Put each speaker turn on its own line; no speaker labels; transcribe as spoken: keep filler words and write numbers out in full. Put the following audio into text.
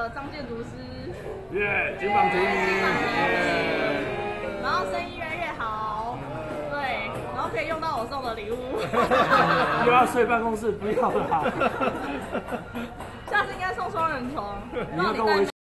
个张建筑师，
耶，金榜题名，
然后生意越来越好，对，然后可以用到我送的礼物。
又要睡办公室，不要啦。
下次应该送双人床，
你要跟我一起。